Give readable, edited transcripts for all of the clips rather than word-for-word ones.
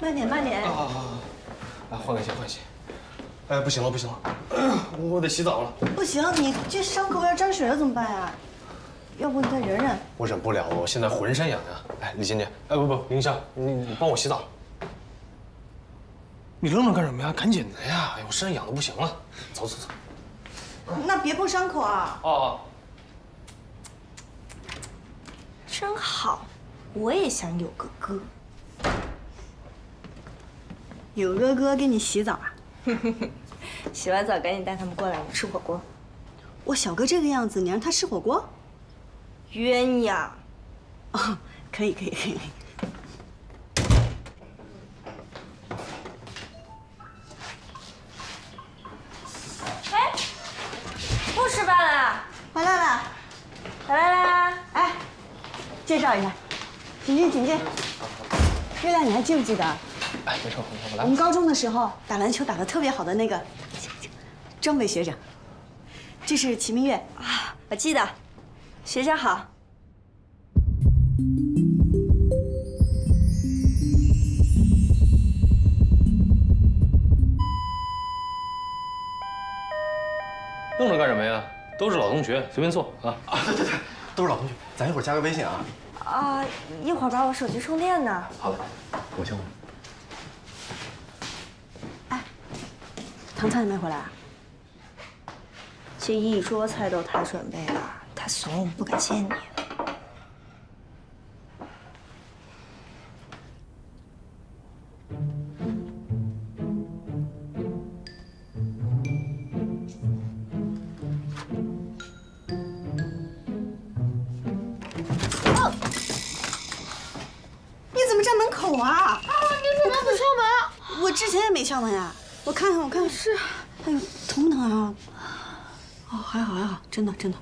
慢点，慢点。 来换个鞋，换鞋。哎，不行了，不行了，我得洗澡了。 不行，你这伤口要沾水了怎么办呀？要不你再忍忍。 我忍不了了，我现在浑身痒痒。哎，李姐姐，哎不，林香，你帮我洗澡。你愣着干什么呀？赶紧的呀！哎，我身上痒的不行了。走走走。 那别碰伤口啊。 哦。 真好，我也想有个哥。 有个哥给你洗澡啊？ 洗完澡赶紧带他们过来，吃火锅。 我小哥这个样子，你让他吃火锅？ 鸳鸯。 哦，可以可以可以。 哎，不吃饭了？ 回来了， 回来啦！ 哎，介绍一下，请进请进。月亮，你还记不记得？ 哎，没事，我来。 我们高中的时候打篮球打得特别好的那个张伟学长，这是齐明月啊，我记得，学长好。 愣着干什么呀？都是老同学，随便坐啊。 对，都是老同学，咱一会儿加个微信啊。 啊，一会儿把我手机充电呢。 好的，我先。 哎，唐灿也没回来啊？ 这一桌菜都他准备了，他怂，我不敢见你。 你怎么站门口啊？ 啊！你怎么不敲门？ 我之前也没敲门呀。我看看，我看看。是。哎呦，疼不疼啊？哦，还好还好，真的真的。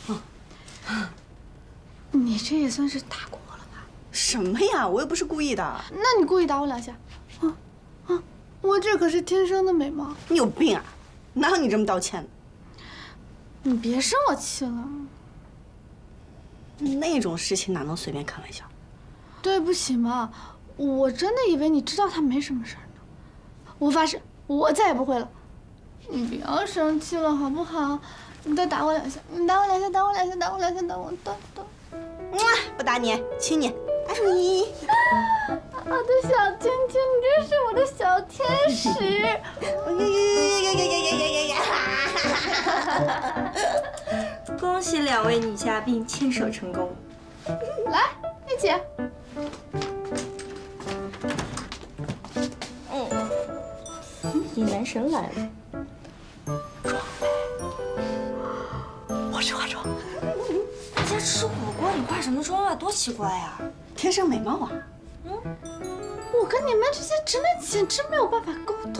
你这也算是打过我了吧？ 什么呀？我又不是故意的。 那你故意打我2下？我这可是天生的美貌。 你有病啊？哪有你这么道歉的？ 你别生我气了。 那种事情哪能随便开玩笑？ 对不起嘛，我真的以为你知道他没什么事儿呢。我发誓，我再也不会了。你不要生气了好不好？你再打我2下，你打我2下，打我2下，打我2下，打我打。 不打你，亲你。哎你。 我的小亲亲，你真是我的小天使。 恭喜2位女嘉宾牵手成功。 来，一起。 你男神来了。 我去化妆。 大家吃火锅，你化什么妆啊？多奇怪呀！ 天生美貌啊。 我跟你们这些直男简直没有办法沟通。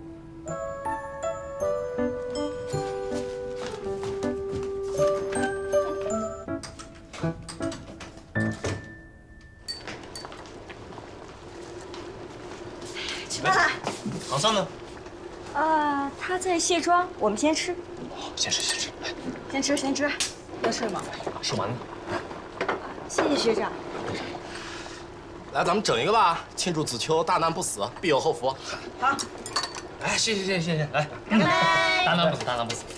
吃饭啦。 唐三呢？ 他在卸妆，我们先吃。 先吃先吃，来， 先吃先吃，要吃吗？ 吃完了。 谢谢学长。 来，咱们整一个吧，庆祝子秋大难不死，必有后福。 好。 哎，谢谢，来， 干杯！ 大难不死，大难不死。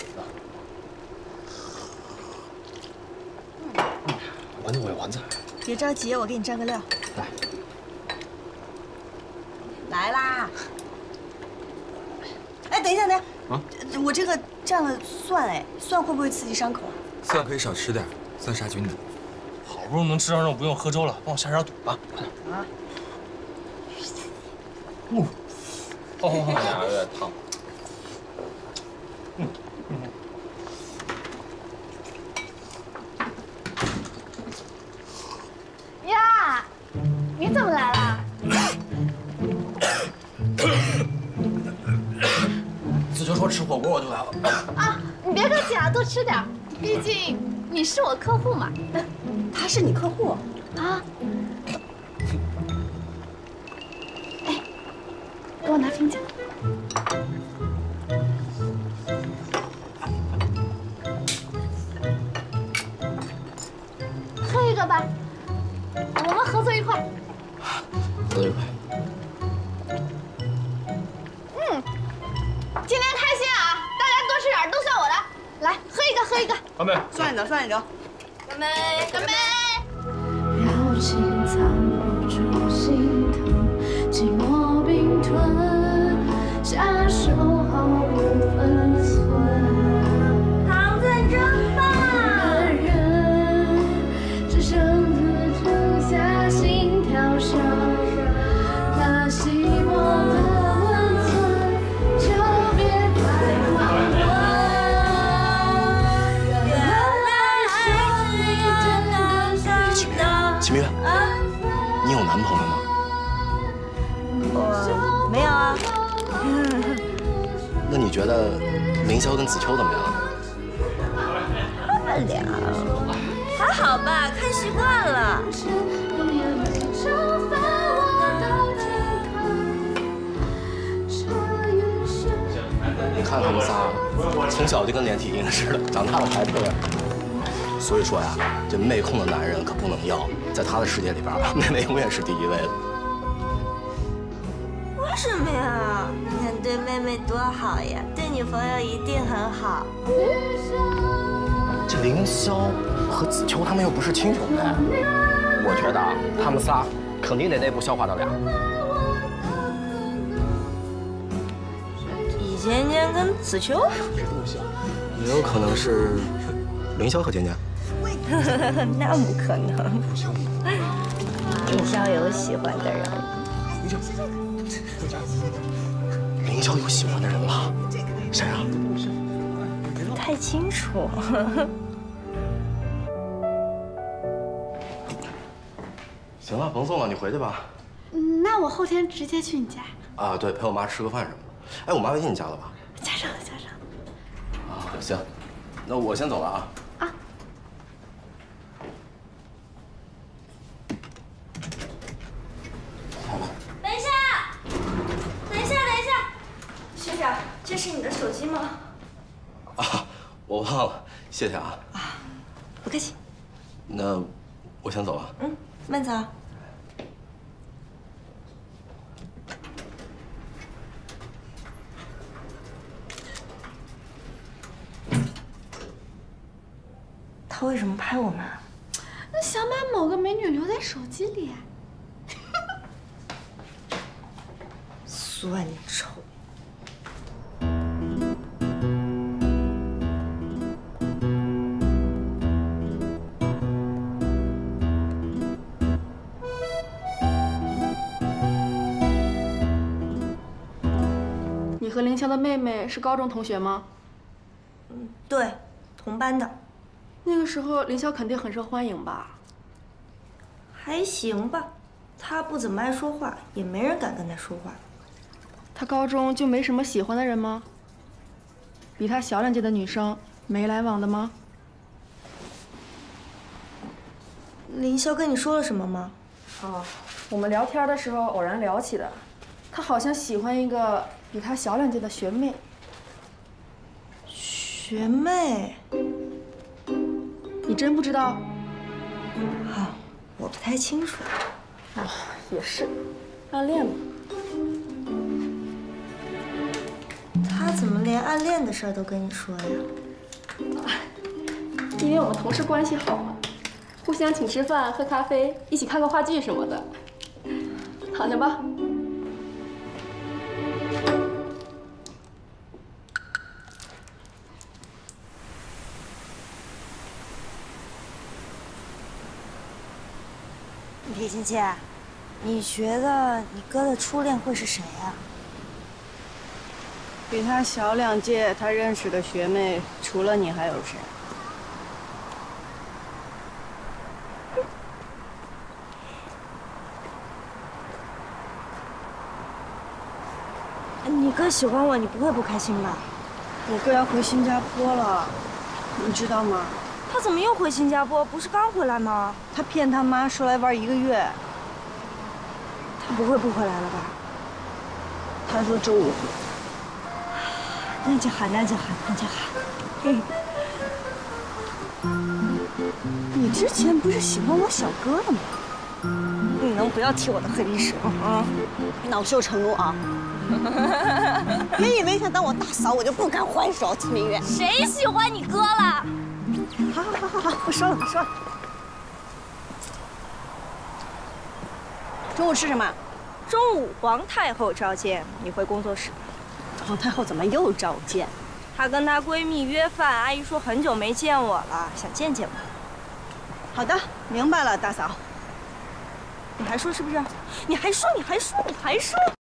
丸子，我有丸子。 别着急，我给你蘸个料。 来。 来啦！哎，等一下，等一下。啊，我这个蘸了蒜，哎，蒜会不会刺激伤口啊？ 蒜可以少吃点，蒜杀菌的。 好不容易能吃上肉，不用喝粥了，帮我下点肚啊！快点。啊。好，有点烫。 呀，你怎么来了？ 子秋说吃火锅，我就来了。 啊，你别客气啊，多吃点，毕竟你是我客户嘛。 他是你客户啊？哎，给我拿瓶酒。喝一个吧，我们合作一块。 合作一块。 喝一个。 干杯！ 算你的，算你的。 干杯！干杯！表情藏不住心疼，寂寞并吞，下手毫无分寸。 糖分真棒！ 人只剩自剩下心跳声，那寂寞的温存，就别再忘了。 秦明，你有男朋友吗？ 我没有啊。 那你觉得凌霄跟子秋怎么样？ 他们俩还好吧，看习惯了。 你看他们仨，从小就跟连体婴似的，长大了还这样。所以说呀，这妹控的男人可不能要，在他的世界里边，妹妹永远是第一位的。 为什么呀？你看对妹妹多好呀，对女朋友一定很好。 这凌霄和子秋他们又不是亲兄妹，我觉得他们仨肯定得内部消化得了。 李尖尖跟子秋？ 别这么想，也有可能是凌霄和尖尖。 那不可能。凌霄有喜欢的人。 凌霄有喜欢的人了？谁啊？ 不太清楚。 行了，甭送了，你回去吧。 那我后天直接去你家。 啊，对，陪我妈吃个饭什么的。哎，我妈微信你加了吧？ 加上了，加上了。 啊，行，那我先走了啊。 啊。 等一下，等一下，等一下，学长，这是你的手机吗？ 啊，我忘了，谢谢啊。 啊，不客气。 那我先走了。 嗯，慢走。他为什么拍我们啊？ 那想把某个美女留在手机里。 酸臭。 你和凌霄的妹妹是高中同学吗？ 对，同班的。 那个时候凌霄肯定很受欢迎吧？ 还行吧，他不怎么爱说话，也没人敢跟他说话。 他高中就没什么喜欢的人吗？比他小2届的女生没来往的吗？ 凌霄跟你说了什么吗？ 哦，我们聊天的时候偶然聊起的。他好像喜欢一个比他小2届的学妹。 学妹？ 你真不知道？ 好，我不太清楚。 哦，也是，暗恋嘛。 他怎么连暗恋的事儿都跟你说呀？ 因为我们同事关系好嘛，互相请吃饭、喝咖啡，一起看个话剧什么的。躺下吧。 李菁姐，你觉得你哥的初恋会是谁呀？ 比他小2届，他认识的学妹除了你还有谁？ 你哥喜欢我，你不会不开心吧？ 我哥要回新加坡了，你知道吗？ 他怎么又回新加坡？不是刚回来吗？ 他骗他妈说来玩1个月。 他不会不回来了吧？ 他说周5回。 那就好，那就好，那就好。 你之前不是喜欢我小哥的吗？ 你能不要提我的黑历史啊！恼羞成怒啊！别以为想当我大嫂，我就不敢还手，秦明月。 谁喜欢你哥了？ 好，不说了，不说了。中午吃什么？ 中午皇太后召见，你回工作室。 皇太后怎么又召见？ 她跟她闺蜜约饭，阿姨说很久没见我了，想见见我。 好的，明白了，大嫂。 你还说是不是？你还说。